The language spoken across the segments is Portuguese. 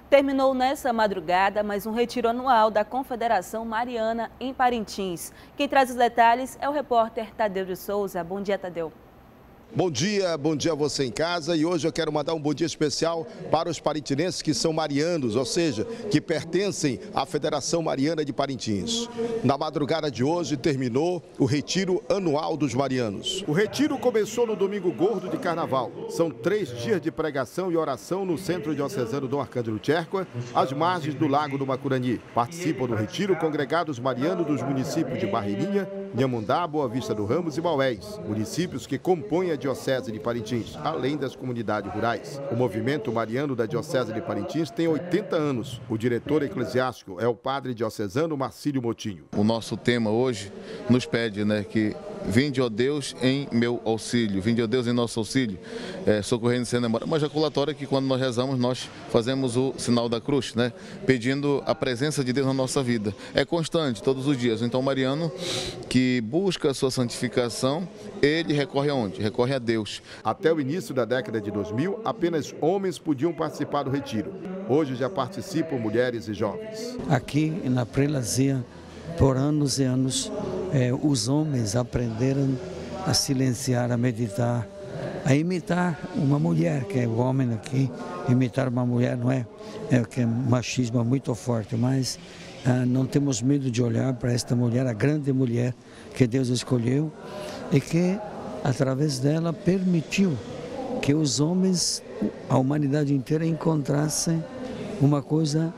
Terminou nesta madrugada mais um retiro anual da Confederação Mariana em Parintins. Quem traz os detalhes é o repórter Tadeu de Souza. Bom dia, Tadeu. Bom dia a você em casa, e hoje eu quero mandar um bom dia especial para os parintinenses que são marianos, ou seja, que pertencem à Federação Mariana de Parintins. Na madrugada de hoje terminou o retiro anual dos marianos. O retiro começou no domingo gordo de carnaval. São 3 dias de pregação e oração no Centro Diocesano Dom Arcângelo Tcherkva, às margens do Lago do Macurani. Participam do retiro congregados marianos dos municípios de Barreirinha, Nhamundá, Boa Vista do Ramos e Maués, municípios que compõem a Diocese de Parintins, além das comunidades rurais. O movimento mariano da Diocese de Parintins tem 80 anos. O diretor eclesiástico é o padre diocesano Marcílio Motinho. O nosso tema hoje nos pede, que vinde, ó Deus, em meu auxílio, vinde, ó Deus, em nosso auxílio, socorrendo sem demora. Uma ejaculatória que, quando nós rezamos, nós fazemos o sinal da cruz, pedindo a presença de Deus na nossa vida. É constante, todos os dias. Então, o mariano que busca a sua santificação, ele recorre aonde? Recorre a Deus. Até o início da década de 2000, apenas homens podiam participar do retiro. Hoje já participam mulheres e jovens. Aqui na prelazia, por anos e anos, os homens aprenderam a silenciar, a meditar, a imitar uma mulher, que é o homem aqui. Imitar uma mulher não é que é um machismo muito forte, mas não temos medo de olhar para esta mulher, a grande mulher que Deus escolheu e que, através dela, permitiu que os homens, a humanidade inteira, encontrassem uma coisa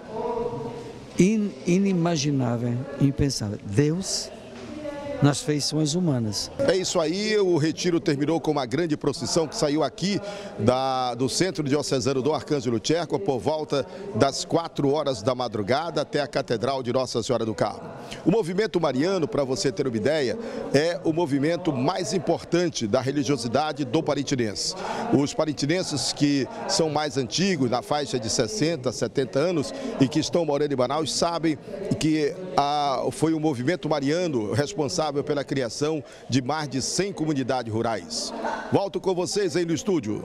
inimaginável, impensável. Deus nas feições humanas. É isso aí, o retiro terminou com uma grande procissão que saiu aqui do Centro Diocesano Dom Arcângelo Tcherkva por volta das 4 horas da madrugada até a Catedral de Nossa Senhora do Carmo. O movimento mariano, para você ter uma ideia, é o movimento mais importante da religiosidade do parintinense. Os parintinenses que são mais antigos, na faixa de 60, 70 anos e que estão morando em Manaus, sabem que foi o movimento mariano responsável pela criação de mais de 100 comunidades rurais. Volto com vocês aí no estúdio.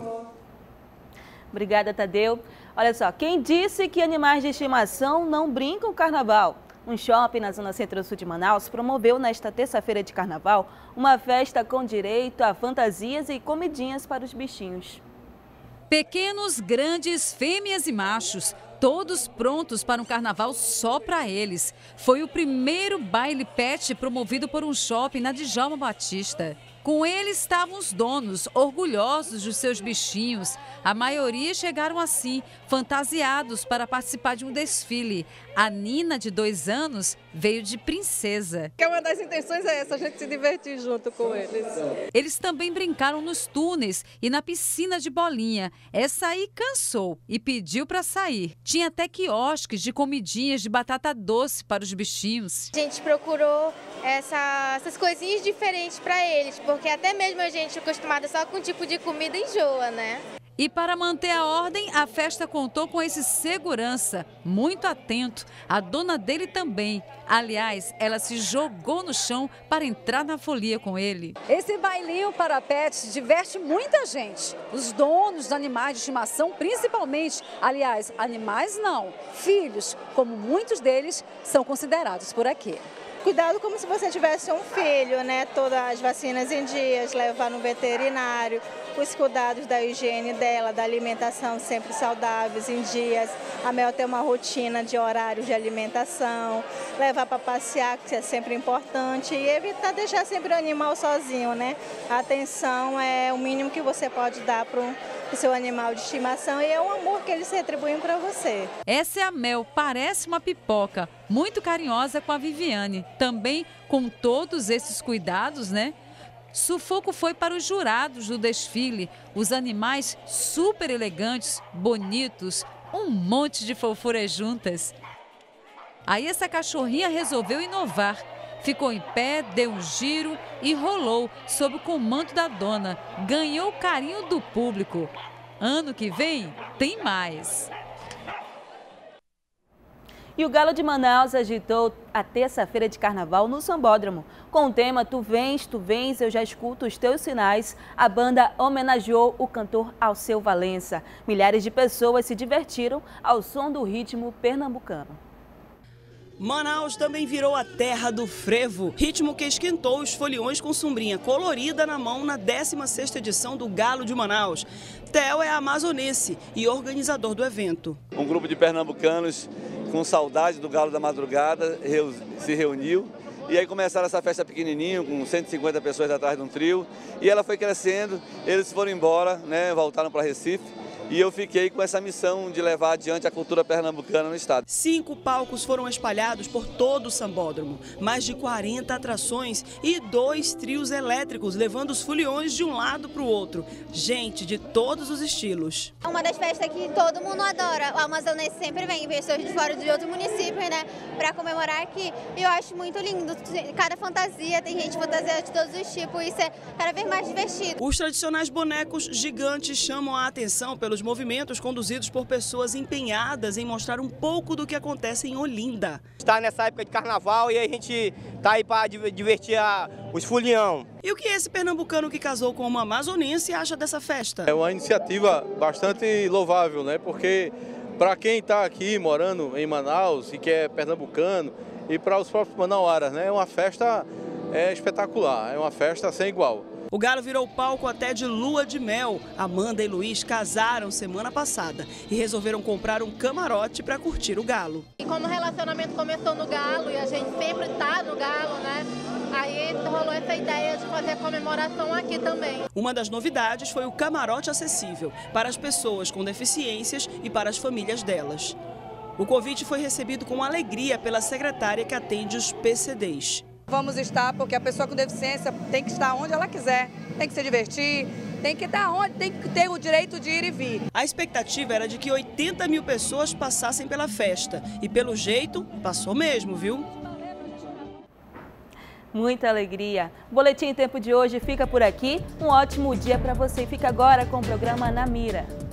Obrigada, Tadeu. Olha só, quem disse que animais de estimação não brincam carnaval? Um shopping na zona centro-sul de Manaus promoveu nesta terça-feira de carnaval uma festa com direito a fantasias e comidinhas para os bichinhos. Pequenos, grandes, fêmeas e machos, todos prontos para um carnaval só para eles. Foi o primeiro baile pet promovido por um shopping na Djalma Batista. Com ele estavam os donos, orgulhosos dos seus bichinhos. A maioria chegaram assim, fantasiados para participar de um desfile. A Nina, de 2 anos, veio de princesa. Uma das intenções é essa, a gente se divertir junto com eles. Eles também brincaram nos túneis e na piscina de bolinha. Essa aí cansou e pediu para sair. Tinha até quiosques de comidinhas de batata doce para os bichinhos. A gente procurou essas coisinhas diferentes para eles, porque até mesmo a gente acostumada só com um tipo de comida enjoa, né? E para manter a ordem, a festa contou com esse segurança, muito atento. A dona dele também. Aliás, ela se jogou no chão para entrar na folia com ele. Esse bailinho para pets diverte muita gente. Os donos de animais de estimação, principalmente. Aliás, animais não, filhos, como muitos deles são considerados por aqui. Cuidado como se você tivesse um filho, né? Todas as vacinas em dias, levar no veterinário, os cuidados da higiene dela, da alimentação sempre saudáveis em dias. A Mel tem uma rotina de horários de alimentação, levar para passear, que é sempre importante, e evitar deixar sempre o animal sozinho, né? A atenção é o mínimo que você pode dar para o seu animal de estimação e é o amor que eles retribuem para você. Essa é a Mel, parece uma pipoca, muito carinhosa com a Viviane. Também com todos esses cuidados, Sufoco foi para os jurados do desfile. Os animais super elegantes, bonitos, um monte de fofuras juntas. Aí essa cachorrinha resolveu inovar. Ficou em pé, deu um giro e rolou sob o comando da dona. Ganhou o carinho do público. Ano que vem tem mais. E o Galo de Manaus agitou a terça-feira de carnaval no Sambódromo. Com o tema Tu Vens, Eu Já Escuto os Teus Sinais, a banda homenageou o cantor Alceu Valença. Milhares de pessoas se divertiram ao som do ritmo pernambucano. Manaus também virou a terra do frevo, ritmo que esquentou os foliões com sombrinha colorida na mão na 16ª edição do Galo de Manaus. Theo é amazonense e organizador do evento. Um grupo de pernambucanos com saudade do Galo da Madrugada se reuniu e aí começaram essa festa pequenininho, com 150 pessoas atrás de um trio, e ela foi crescendo, eles foram embora, né, voltaram para Recife. E eu fiquei com essa missão de levar adiante a cultura pernambucana no estado. 5 palcos foram espalhados por todo o Sambódromo, mais de 40 atrações e 2 trios elétricos levando os foliões de um lado para o outro. Gente de todos os estilos. É uma das festas que todo mundo adora. O amazonense sempre vem, pessoas de fora de outros municípios, né, para comemorar aqui. E eu acho muito lindo. Cada fantasia, tem gente fantasiada de todos os tipos, isso é cada vez mais divertido. Os tradicionais bonecos gigantes chamam a atenção pelos movimentos conduzidos por pessoas empenhadas em mostrar um pouco do que acontece em Olinda. Está nessa época de carnaval e a gente está aí para divertir os folião. E o que esse pernambucano que casou com uma amazonense acha dessa festa? É uma iniciativa bastante louvável, né? Porque para quem está aqui morando em Manaus e que é pernambucano e para os próprios manauaras, né? É uma festa espetacular, é uma festa sem igual. O Galo virou palco até de lua de mel. Amanda e Luiz casaram semana passada e resolveram comprar um camarote para curtir o Galo. E como o relacionamento começou no Galo e a gente sempre está no Galo, né? Aí rolou essa ideia de fazer a comemoração aqui também. Uma das novidades foi o camarote acessível para as pessoas com deficiências e para as famílias delas. O convite foi recebido com alegria pela secretária que atende os PCDs. Vamos estar porque a pessoa com deficiência tem que estar onde ela quiser, tem que se divertir, tem que estar onde, tem que ter o direito de ir e vir. A expectativa era de que 80 mil pessoas passassem pela festa e pelo jeito passou mesmo, viu? Muita alegria. O Boletim em Tempo de hoje fica por aqui. Um ótimo dia para você. Fica agora com o programa Na Mira.